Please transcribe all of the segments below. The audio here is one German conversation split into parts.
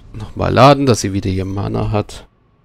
Nochmal laden, dass sie wieder ihr Mana hat.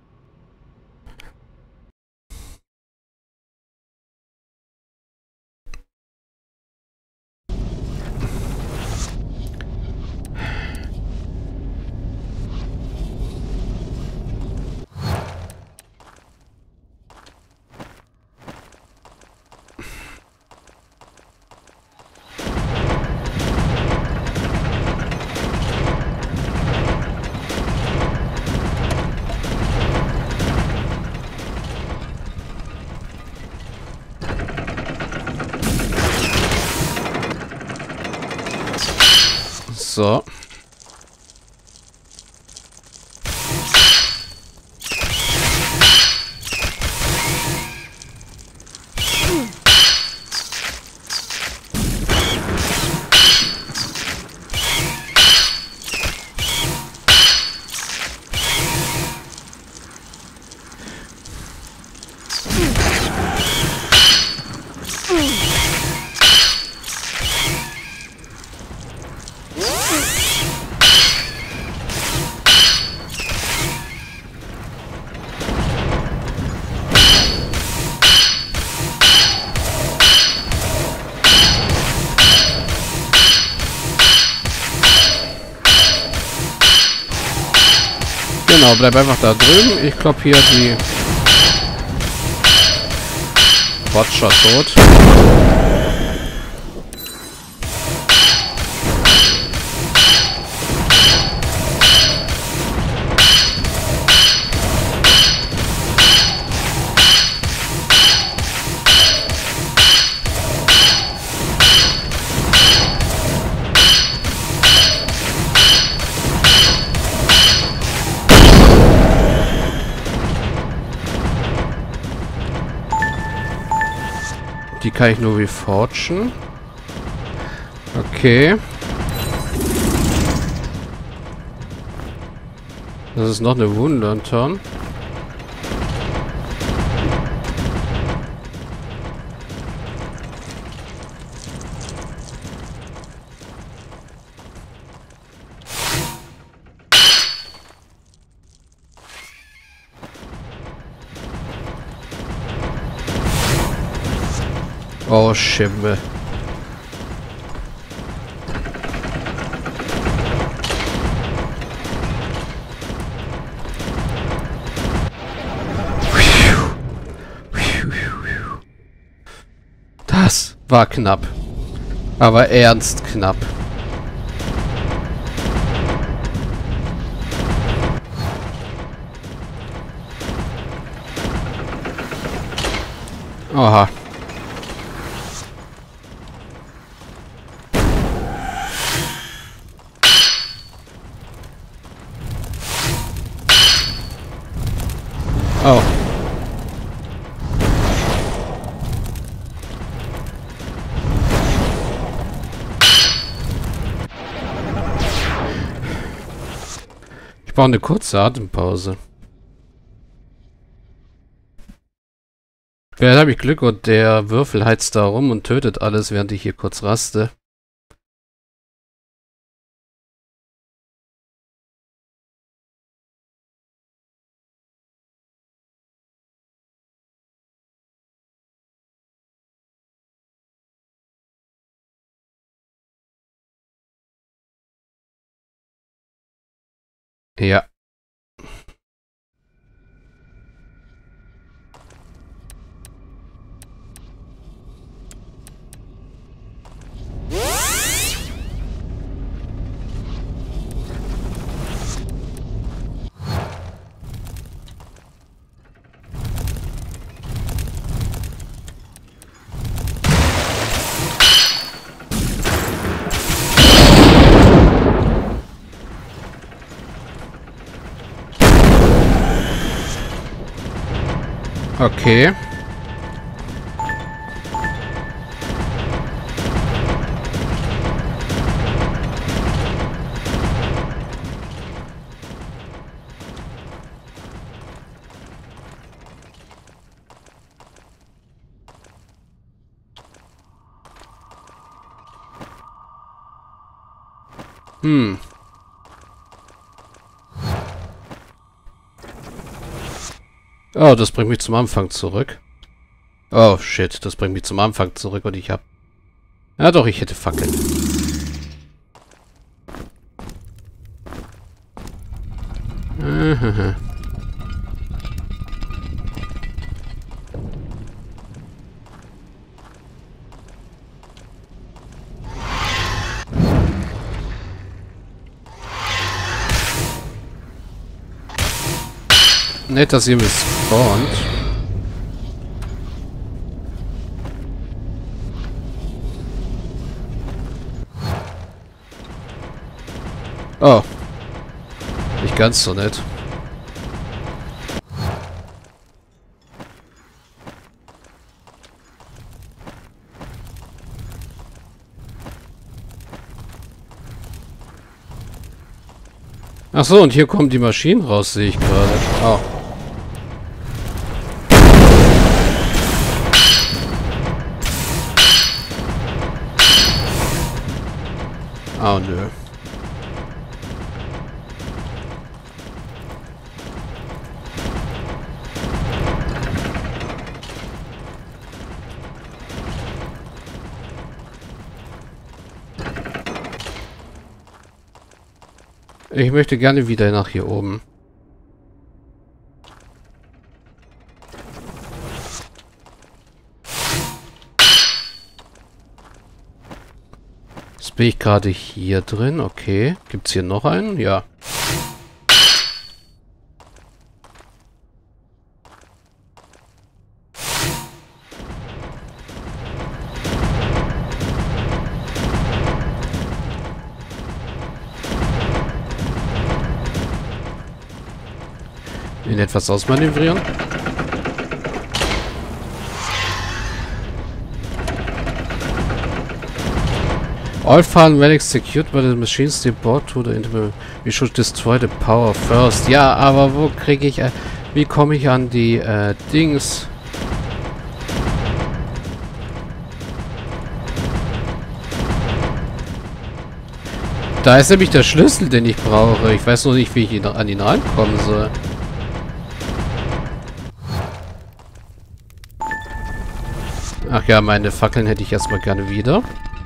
So. Genau, bleib einfach da drüben. Ich klopp hier die Watcher tot. Die kann ich nur reforgen. Okay. Das ist noch eine Wunderturn. Oh, Schimmel. Das war knapp. Aber ernst knapp. Aha. Oh. Ich brauche eine kurze Atempause. Vielleicht habe ich Glück und der Würfel heizt da rum und tötet alles, während ich hier kurz raste. Ja. Okay. Oh, das bringt mich zum Anfang zurück. Oh, shit. Das bringt mich zum Anfang zurück und ich hab... Ja doch, ich hätte Fackeln. Nett, dass ihr mich spawnt. Oh. Nicht ganz so nett. Ach so, und hier kommen die Maschinen raus, sehe ich gerade. Oh. Oh, nö. Ich möchte gerne wieder nach hier oben. Jetzt bin ich gerade hier drin. Okay. Gibt es hier noch einen? Ja. In etwas ausmanövrieren. All found relics secured by the machines they brought to the interval. We should destroy the power first. Ja, aber wo kriege ich... wie komme ich an die Dings? Da ist nämlich der Schlüssel, den ich brauche. Ich weiß nur nicht, wie ich an ihn rankommen soll. Ach ja, meine Fackeln hätte ich erstmal gerne wieder.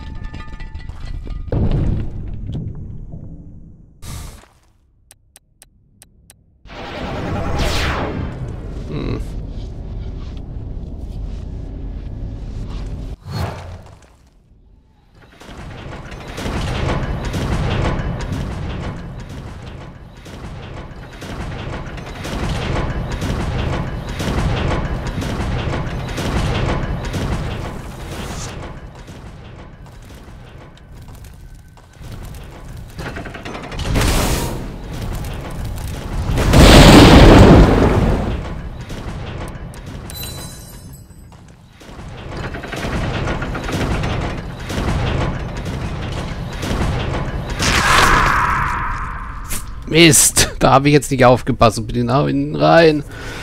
Mist, da habe ich jetzt nicht aufgepasst und bin genau hinten rein.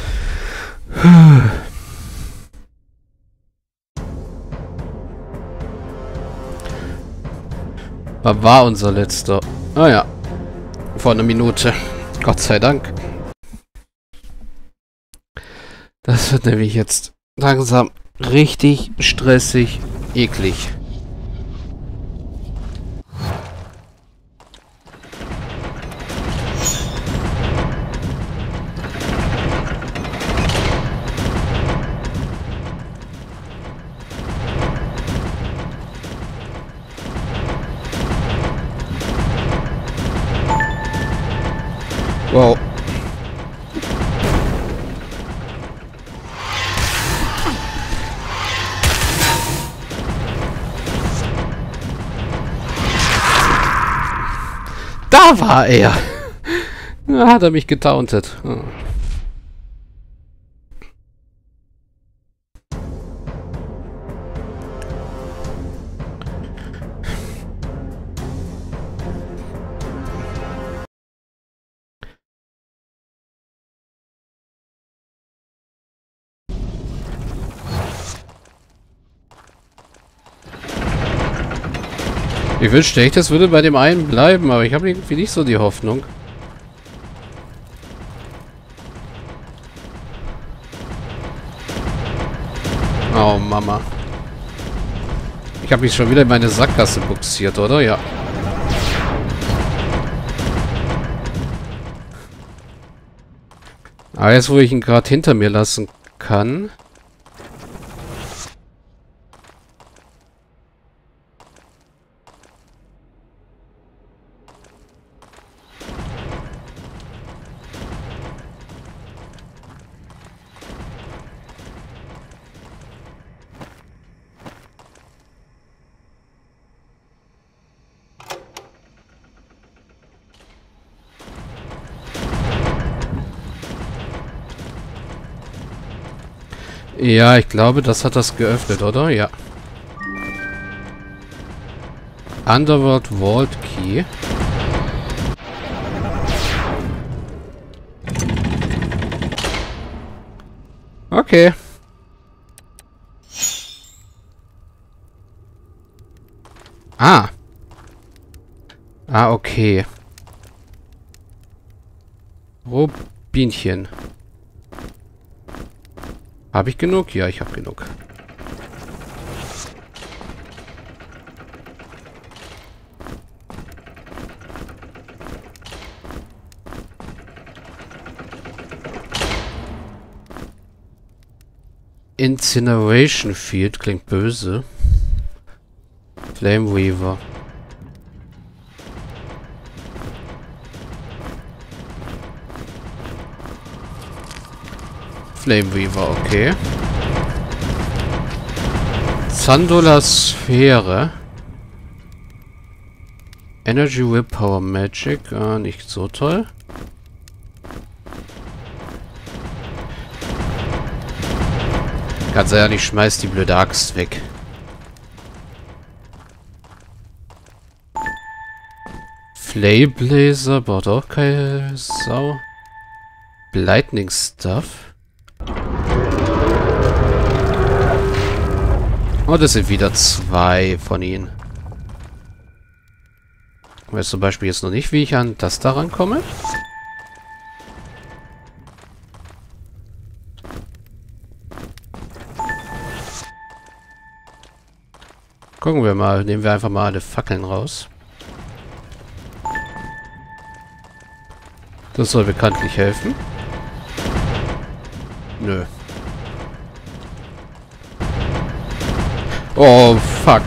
Was war unser letzter? Ah ja, vor einer Minute. Gott sei Dank. Das wird nämlich jetzt langsam richtig stressig, eklig. Wow. Da war er. Da hat er mich getauntet. Oh. Ich wünschte echt, das würde bei dem einen bleiben, aber ich habe irgendwie nicht so die Hoffnung. Mama. Ich habe mich schon wieder in meine Sackgasse buxiert, oder? Ja. Aber jetzt, wo ich ihn gerade hinter mir lassen kann... Ja, ich glaube, das hat das geöffnet, oder? Ja. Underworld Vault Key. Okay. Ah. Ah, okay. Rubinchen. Habe ich genug? Ja, ich habe genug. Incineration Field klingt böse. Flame Weaver. Flame Weaver, okay. Zandola Sphäre. Energy Willpower Magic. Nicht so toll. Ganz ehrlich, schmeiß die blöde Axt weg. Flayblazer braucht auch keine Sau. Lightning Stuff. Oh, das sind wieder zwei von ihnen. Ich weiß zum Beispiel jetzt noch nicht, wie ich an das da rankomme. Gucken wir mal. Nehmen wir einfach mal alle Fackeln raus. Das soll bekanntlich helfen. Nö. Oh, fuck.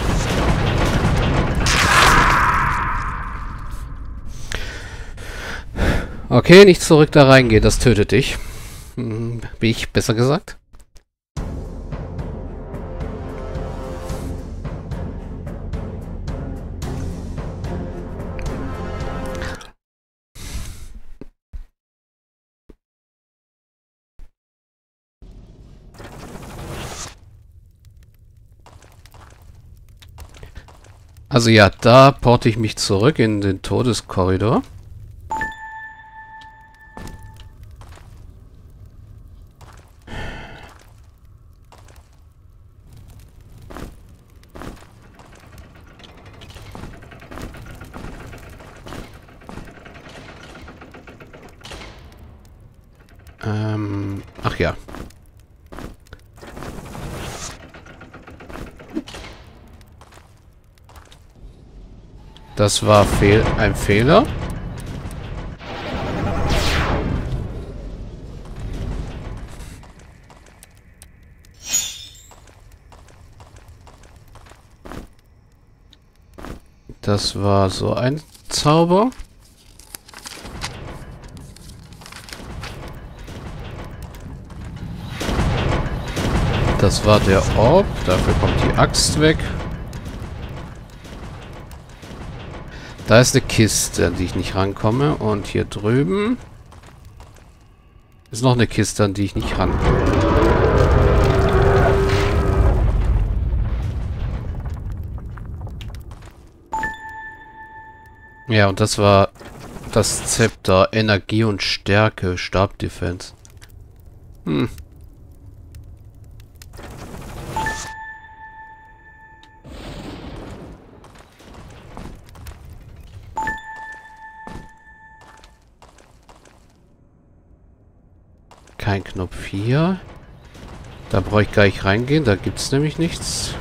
Okay, nicht zurück da reingehen, das tötet dich. Wie ich besser gesagt. Also ja, da porte ich mich zurück in den Todeskorridor. Ach ja. Das war ein Fehler. Das war so ein Zauber. Das war der Orb. Dafür kommt die Axt weg. Da ist eine Kiste, an die ich nicht rankomme. Und hier drüben ist noch eine Kiste, an die ich nicht rankomme. Ja, und das war das Zepter. Energie und Stärke. Stabdefense. Kein Knopf hier. Da brauche ich gar nicht reingehen, da gibt es nämlich nichts.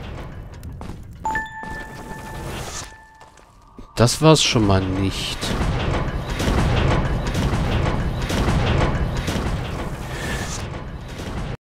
Das war's schon mal nicht.